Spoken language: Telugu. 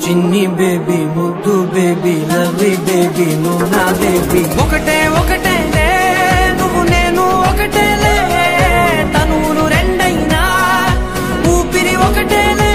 చిన్ని బేబీ ముద్దు బేబీ లవ్లీ బేబీ నువ్వు నా బేబీ ఒకటే ఒకటేలే నువ్వు నేను ఒకటేలే తనువులు రెండైనా ఊపిరి ఒకటేలే